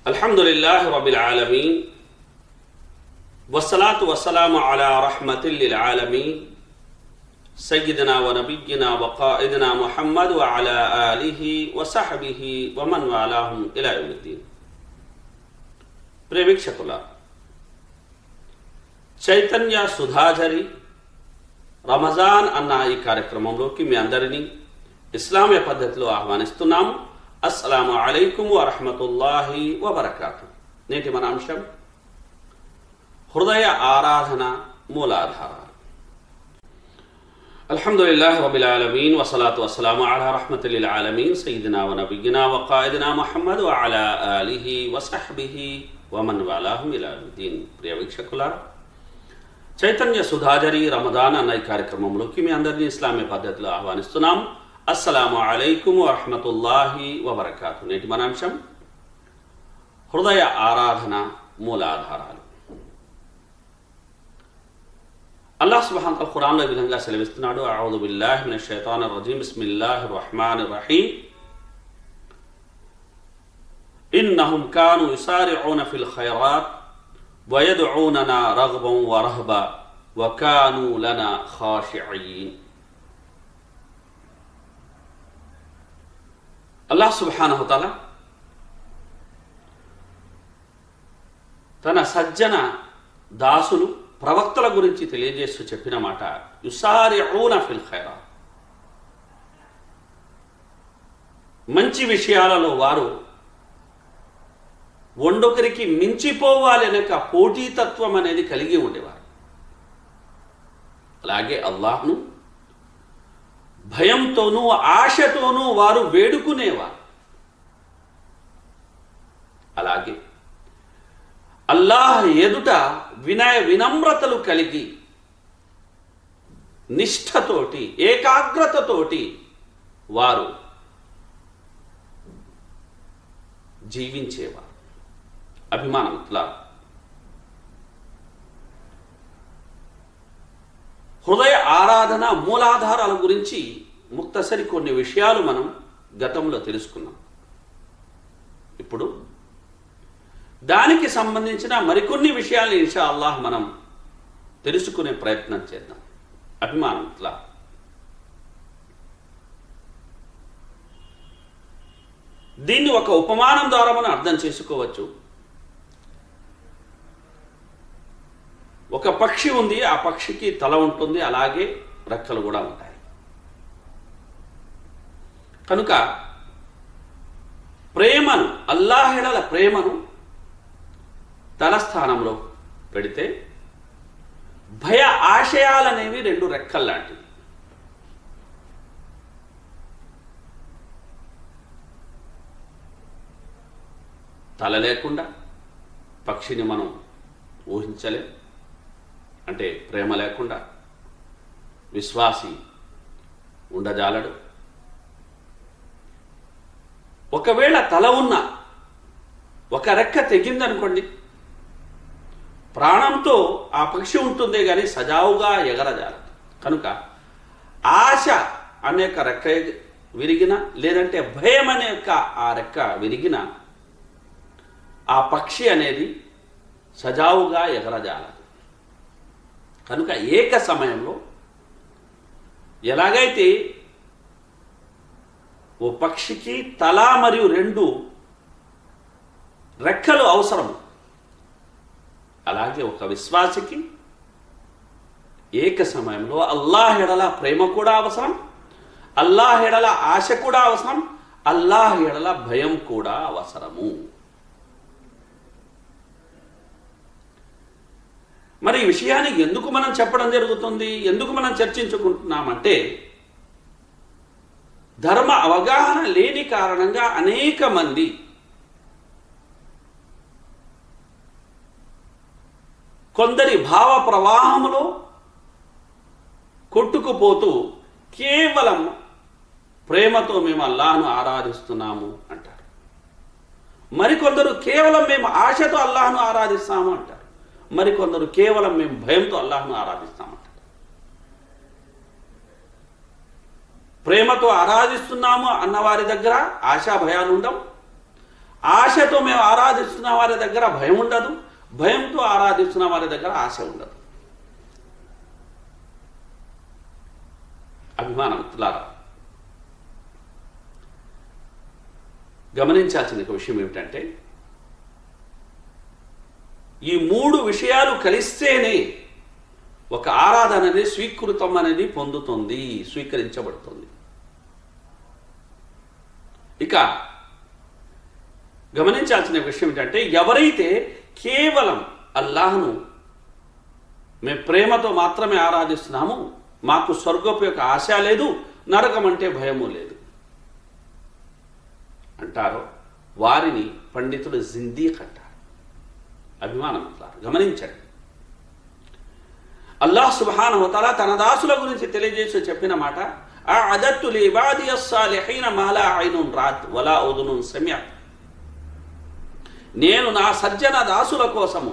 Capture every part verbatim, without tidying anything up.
అల్హమ్దులిల్లాహి రబ్బిల్ ఆలమీన్ వస్సలాతు వస్సలాము అలా రహ్మతిల్ లిల్ ఆలమీన్ సయ్యిదనా వ నబియ్యినా వ ఖాయిదనా ముహమ్మద్ వ అలా ఆలిహి వ సహ్బిహి వ మన్ వాలాహుం ఇలా యౌమిద్దీన్. ప్రేమిక్షకులారా, చైతన్య సుధాజరి రమజాన్ అన్న ఈ కార్యక్రమంలోకి మీ అందరినీ ఇస్లామీయ పద్ధతిలో ఆహ్వానిస్తున్నాము. అస్సలాము అలైకుం వరహ్మతుల్లాహి వబరకాతుహు. నేటి మన అంశం హృదయ ఆరాధన మూలాధారాలు. అల్హమ్దులిల్లాహి రబ్బిల్ ఆలమీన్ వస్సలాతు వస్సలాము అలా రహ్మతిల్ లిల్ ఆలమీన్ సయ్యిదినా వ నబియ్యినా వ ఖాయిదినా ముహమ్మద్ వ అలా ఆలిహి వ సహ్బిహి వ మన్ వాలాహుం ఇలా యౌమిద్దీన్. ప్రియ వీక్షకులారా, చైతన్య సుధాజరి రమదాన్ అన్న ఈ కార్యక్రమంలోకి మీ అందరినీ ఇస్లామీయ పద్ధతిలో ఆహ్వానిస్తున్నాం. అస్సలాము అలైకుం వరహ్మతుల్లాహి వబరకాతుహు. నేటి మన అంశం హృదయ ఆరాధన మూలాధారాలు. అల్లాహ్ సుబ్హానహు వ తఆలా ఖురాన్లో ఈ విధంగా సెలవిస్తున్నాడు. అఊదు బిల్లాహి మినష్ షైతానిర్ రజీమ్. బిస్మిల్లాహిర్ రహ్మానిర్ రహీం. ఇన్నహుం కాను యుసారిఊన ఫిల్ ఖైరాత్ వయద్ఊననా రగ్బన్ వరహబా వకాను లనా ఖాషిఈన్. అల్లాహ్ సుబ్హానహు వ తఆలా తన సజ్జన దాసులు ప్రవక్తల గురించి తెలియజేస్తూ చెప్పిన మాట యుసారిఊన ఫిల్ ఖైరాత్. మంచి విషయాలలో వారు ఒండొకరికి మించిపోవాలి అనక పోటీతత్వం అనేది కలిగి ఉండేవారు. అలాగే అల్లాహ్ను భయంతోనూ ఆశతోనూ వారు వేడుకునేవారు. అలాగే అల్లాహ్ ఎదుట వినయ వినమ్రతలు కలిగి నిష్ఠతోటి ఏకాగ్రతతోటి వారు జీవించేవారు. అభిమానములా హృదయ ఆరాధన మూలాధారాల గురించి ముక్తసరి కొన్ని విషయాలు మనం గతంలో తెలుసుకున్నాం. ఇప్పుడు దానికి సంబంధించిన మరికొన్ని విషయాలు ఇన్షా అల్లాహ్ మనం తెలుసుకునే ప్రయత్నం చేద్దాం. అభిమానములా దీన్ని ఒక ఉపమానం ద్వారా మనం అర్థం చేసుకోవచ్చు. ఒక పక్షి ఉంది, ఆ పక్షికి తల ఉంటుంది, అలాగే రెక్కలు కూడా ఉంటాయి. కనుక ప్రేమను అల్లాహ్‌ల ప్రేమను తల స్థానంలో పెడితే భయ ఆశయాలనేవి రెండు రెక్కలు లాంటివి. తల లేకుండా పక్షిని మనం ఊహించలేం. అంటే ప్రేమ లేకుండా విశ్వాసి ఉండజాలడు. ఒకవేళ తల ఉన్న ఒక రెక్క తెగిందనుకోండి, ప్రాణంతో ఆ పక్షి ఉంటుందే కానీ సజావుగా ఎగరజాలదు. కనుక ఆశ అనే ఒక రెక్క విరిగిన, లేదంటే భయం అనే యొక్క ఆ రెక్క విరిగిన ఆ పక్షి అనేది సజావుగా ఎగరజాలదు. కనుక ఏక సమయంలో ఎలాగైతే ఓ పక్షికి తల మరియు రెండు రెక్కలు అవసరం, అలాగే ఒక విశ్వాసికి ఏక సమయంలో అల్లాహ్ ఎడల ప్రేమ కూడా అవసరం, అల్లాహ్ ఎడల ఆశ కూడా అవసరం, అల్లాహ్ ఎడల భయం కూడా అవసరము. మరి ఈ విషయాన్ని ఎందుకు మనం చెప్పడం జరుగుతుంది, ఎందుకు మనం చర్చించుకుంటున్నామంటే ధర్మ అవగాహన లేని కారణంగా అనేక మంది కొందరి భావ ప్రవాహంలో కొట్టుకుపోతూ కేవలం ప్రేమతో మేము అల్లాహ్ను ఆరాధిస్తున్నాము అంటారు. మరికొందరు కేవలం మేము ఆశతో అల్లాహ్ను ఆరాధిస్తాము అంటారు. మరికొందరు కేవలం మేము భయంతో అల్లాహ్ను ఆరాధిస్తామంటారు. ప్రేమతో ఆరాధిస్తున్నాము అన్నవారి దగ్గర ఆశా భయాలు ఉండవు, ఆశతో మేము ఆరాధిస్తున్న వారి దగ్గర భయం ఉండదు, భయంతో ఆరాధిస్తున్న వారి దగ్గర ఆశ ఉండదు. అభిమానవంతులారా, గమనించాల్సిన ఒక విషయం ఏమిటంటే, ఈ మూడు విషయాలు కలిస్తేనే ఒక ఆరాధన అనేది స్వీకృతం అనేది పొందుతుంది, స్వీకరించబడుతుంది. ఇక గమనించాల్సిన విషయం ఏంటంటే, ఎవరైతే కేవలం అల్లాహ్ను మేము ప్రేమతో మాత్రమే ఆరాధిస్తున్నాము, మాకు స్వర్గపు యొక్క ఆశ లేదు, నరకం అంటే భయము లేదు అంటారో వారిని పండితుడు జిందీక్ అంటారు. అభిమానం అంటారు. గమనించండి, అల్లాహ్ సుబ్హానహు వ తఆలా తన దాసుల గురించి తెలియజేసి చెప్పిన మాట, అఅదత్తు లిఇబాదియస్ సాలిహీన మా లా ఐనున్ రాత్ వలా ఉదునున్ సమిఅత్. నేను నా సజ్జన దాసుల కోసము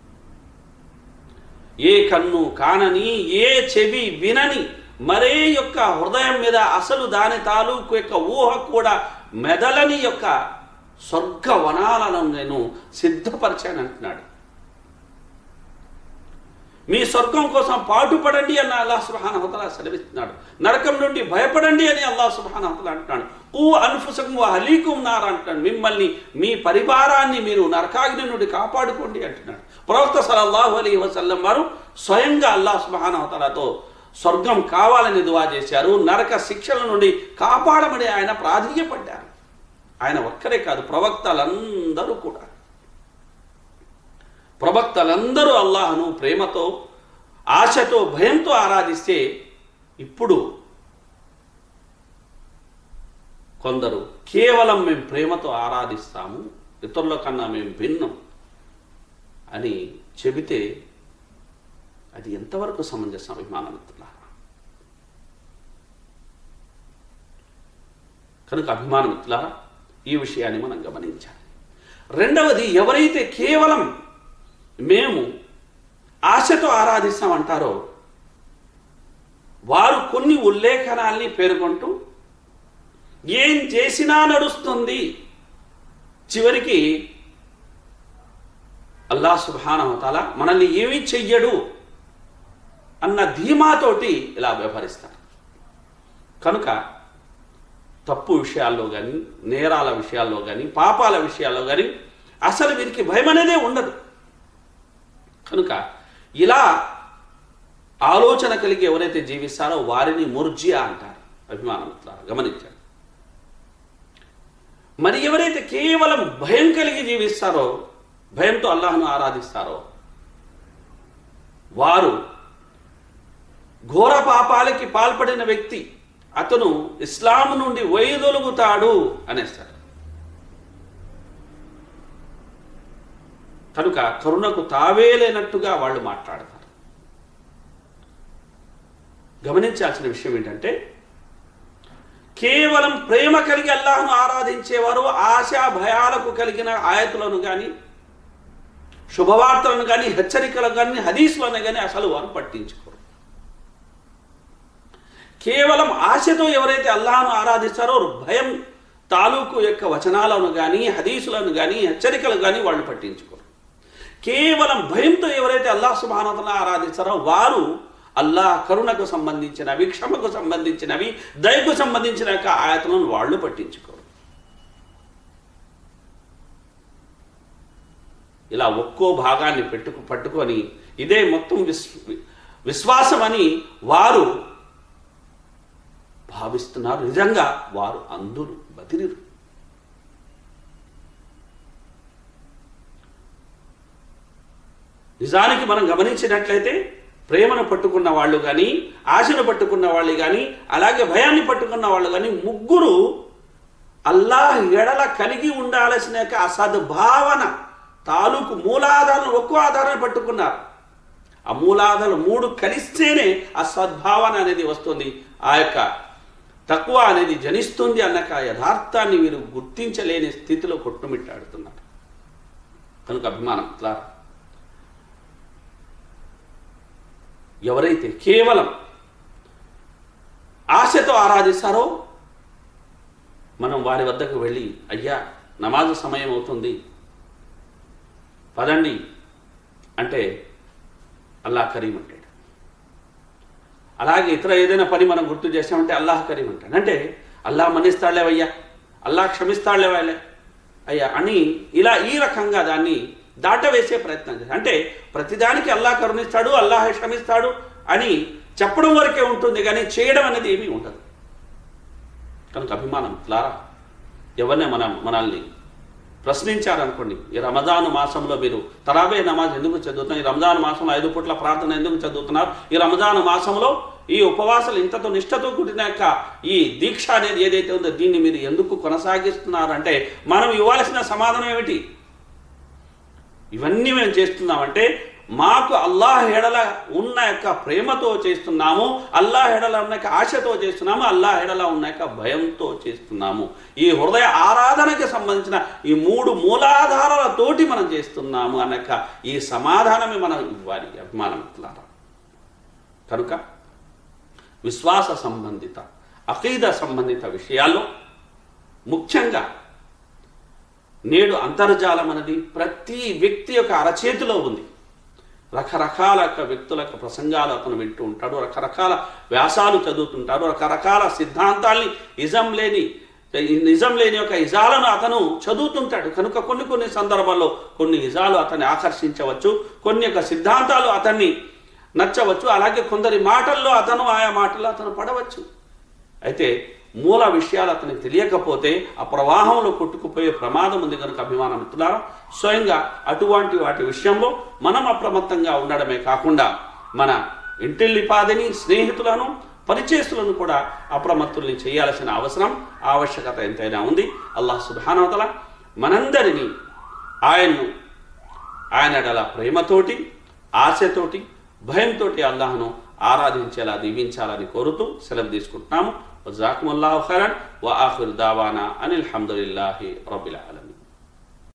ఏ కన్ను కానని, ఏ చెవి వినని, మరే యొక్క హృదయం మీద అసలు దాని తాలూకు యొక్క ఊహ కూడా మెదలని యొక్క స్వర్గ వనాలను నేను సిద్ధపరిచాను అంటున్నాడు. మీ స్వర్గం కోసం పాటుపడండి అని అల్లాహ్ సుబ్హానహు వ తఆలా సెలవిస్తున్నాడు. నరకం నుండి భయపడండి అని అల్లాహ్ సుబ్హానహు వ తఆలా అంటున్నాడు. ఊ అన్ఫుసకుమ్ వ అహ్లీకుమ్ నార్ అంటున్నాడు. మిమ్మల్ని, మీ పరివారాన్ని మీరు నరకాగ్ని నుండి కాపాడుకోండి అంటున్నాడు. ప్రవక్త సల్లల్లాహు అలైహి వసల్లం వారు స్వయంగా అల్లాహ్ సుబ్హానహు వ తఆలాతో స్వర్గం కావాలని దువా చేశారు. నరక శిక్షల నుండి కాపాడమని ఆయన ప్రాధేయపడ్డారు. ఆయన ఒక్కరే కాదు, ప్రవక్తలందరూ కూడా. ప్రవక్తలందరూ అల్లాహ్ను ప్రేమతో, ఆశతో, భయంతో ఆరాధిస్తే, ఇప్పుడు కొందరు కేవలం మేము ప్రేమతో ఆరాధిస్తాము, ఇతరుల కన్నా మేము భిన్నం అని చెబితే అది ఎంతవరకు సమంజసం? అభిమానవంతులారా, కనుక అభిమానవంతులారా, ఈ విషయాన్ని మనం గమనించాలి. రెండవది, ఎవరైతే కేవలం మేము ఆశతో ఆరాధిస్తామంటారో వారు కొన్ని ఉల్లేఖనాల్ని పేర్కొంటూ ఏం చేసినా నడుస్తుంది, చివరికి అల్లాహ్ సుబ్హానహు వ తఆలా మనల్ని ఏమీ చెయ్యడు అన్న ధీమాతోటి ఇలా వ్యవహరిస్తారు. కనుక తప్పు విషయాల్లో కానీ, నేరాల విషయాల్లో కానీ, పాపాల విషయాల్లో కానీ అసలు వీరికి భయం అనేదే ఉండదు. కనుక ఇలా ఆలోచన కలిగి ఎవరైతే జీవిస్తారో వారిని ముర్జియా అంటారు. అభిమానవంతులారా, గమనించండి. మరి ఎవరైతే కేవలం భయం కలిగి జీవిస్తారో, భయంతో అల్లాహ్ను ఆరాధిస్తారో వారు ఘోర పాపాలకి పాల్పడిన వ్యక్తి, అతను ఇస్లాం నుండి వైదొలుగుతాడు అనేస్తారు. కనుక కరుణకు తావేలేనట్టుగా వాళ్ళు మాట్లాడతారు. గమనించాల్సిన విషయం ఏంటంటే, కేవలం ప్రేమ కలిగి అల్లాహ్ను ఆరాధించేవారు ఆశా భయాలకు కలిగిన ఆయతులను కానీ, శుభవార్తలను కానీ, హెచ్చరికలను కానీ, హదీసులను కానీ అసలు వారు పట్టించుకోరు. కేవలం ఆశతో ఎవరైతే అల్లాహ్ను ఆరాధిస్తారో భయం తాలూకు యొక్క వచనాలను కానీ, హదీసులను కానీ, హెచ్చరికలు కానీ వాళ్ళు పట్టించుకోరు. కేవలం భయంతో ఎవరైతే అల్లాహ్ సుబ్హానహు వ తఆలా ఆరాధిస్తారో వారు అల్లాహ్ కరుణకు సంబంధించినవి, క్షమకు సంబంధించినవి, దయకు సంబంధించిన యొక్క ఆయతలను వాళ్ళు పట్టించుకోరు. ఇలా ఒక్కో భాగాన్ని పెట్టుకు పట్టుకొని ఇదే మొత్తం విశ్ విశ్వాసం అని వారు భావిస్తున్నారు. నిజంగా వారు అంధులు, బదిరులు. నిజానికి మనం గమనించినట్లయితే ప్రేమను పట్టుకున్న వాళ్ళు కానీ, ఆశను పట్టుకున్న వాళ్ళు కానీ, అలాగే భయాన్ని పట్టుకున్న వాళ్ళు కానీ ముగ్గురు అల్లాహ్ ఎడల కలిగి ఉండాల్సిన యొక్క అసద్భావన తాలూకు మూలాధారాలను ఒక్కో ఆధారాన్ని పట్టుకున్నారు. ఆ మూలాధారాలు మూడు కలిస్తేనే ఆ సద్భావన అనేది వస్తుంది, ఆ యొక్క తక్కువ అనేది జనిస్తుంది అన్నక యథార్థాన్ని వీరు గుర్తించలేని స్థితిలో కొట్టుమిట్టాడుతున్నారు. కనుక అభిమానం ఇట్లా ఎవరైతే కేవలం ఆశతో ఆరాధిస్తారో మనం వారి వద్దకు వెళ్ళి, అయ్యా నమాజు సమయం అవుతుంది పదండి అంటే అల్లాహ్ కరీం అంటాడు. అలాగే ఇతర ఏదైనా పని మనం గుర్తు చేసామంటే అల్లాహ్ కరీం అంటాడు. అంటే అల్లాహ్ మన్నిస్తాడులేవయ్యా, అల్లాహ్ క్షమిస్తాడులేవయ్యా అయ్యా అని ఇలా ఈ రకంగా దాన్ని దాటవేసే ప్రయత్నం చేస్తాడు. అంటే ప్రతిదానికి అల్లాహ్ కరుణిస్తాడు, అల్లాహ్ క్షమిస్తాడు అని చెప్పడం వరకే ఉంటుంది, కానీ చేయడం అనేది ఏమీ ఉండదు. కనుక అభిమానం లారా ఎవరినే మనం మనల్ని ప్రశ్నించారనుకోండి, ఈ రమజాను మాసంలో మీరు తరాబే నమాజ్ ఎందుకు చదువుతున్నారు, ఈ రంజాన్ మాసంలో ఐదు పూట్ల ప్రార్థన ఎందుకు చదువుతున్నారు, ఈ రంజాను మాసంలో ఈ ఉపవాసాలు ఇంతతో నిష్ఠతో కూడిన యొక్క ఈ దీక్ష అనేది ఏదైతే ఉందో దీన్ని మీరు ఎందుకు కొనసాగిస్తున్నారు అంటే మనం ఇవ్వాల్సిన సమాధానం ఏమిటి? ఇవన్నీ మేము చేస్తున్నామంటే మాకు అల్లాహ్ ఎడల ఉన్న యొక్క ప్రేమతో చేస్తున్నాము, అల్లాహ్ ఎడల ఉన్న యొక్క ఆశతో చేస్తున్నాము, అల్లాహ్ ఎడల ఉన్న యొక్క భయంతో చేస్తున్నాము. ఈ హృదయ ఆరాధనకి సంబంధించిన ఈ మూడు మూలాధారాలతోటి మనం చేస్తున్నాము అన్నక ఈ సమాధానమే మనం ఇవ్వాలి అభిమానం. కనుక విశ్వాస సంబంధిత అఖీద సంబంధిత విషయాల్లో ముఖ్యంగా నేడు అంతర్జాలం అనేది ప్రతి వ్యక్తి యొక్క అరచేతిలో ఉంది. రకరకాల వ్యక్తుల యొక్క ప్రసంగాలు అతను వింటూ ఉంటాడు, రకరకాల వ్యాసాలు చదువుతుంటాడు, రకరకాల సిద్ధాంతాల్ని ఇజం లేని నిజం లేని యొక్క ఇజాలను అతను చదువుతుంటాడు. కనుక కొన్ని కొన్ని సందర్భాల్లో కొన్ని ఇజాలు అతన్ని ఆకర్షించవచ్చు, కొన్ని యొక్క సిద్ధాంతాలు అతన్ని నచ్చవచ్చు, అలాగే కొందరి మాటల్లో అతను ఆయా మాటల్లో అతను పడవచ్చు. అయితే మూల విషయాలు అతనికి తెలియకపోతే ఆ ప్రవాహంలో కొట్టుకుపోయే ప్రమాదం ఉంది. కనుక అభిమాన మిత్రులారా, స్వయంగా అటువంటి వాటి విషయంలో మనం అప్రమత్తంగా ఉండడమే కాకుండా మన ఇంటిల్లిపాదిని స్నేహితులను పరిచయస్తులను కూడా అప్రమత్తుల్ని చేయాల్సిన అవసరం ఆవశ్యకత ఎంతైనా ఉంది. అల్లాహ్ సుబ్హానహు వ తఆలా మనందరినీ ఆయన్ను ఆయన ఎడల ప్రేమతోటి ఆశతోటి భయంతో అల్లాహ్ను ఆరాధించేలా దీవించాలని కోరుతూ సెలవు తీసుకుంటున్నాము. జజాకుముల్లాహు ఖైరన్ వ ఆఖిరు దావానా అనిల్ హమ్దులిల్లాహి రబ్బిల్ ఆలమీన్.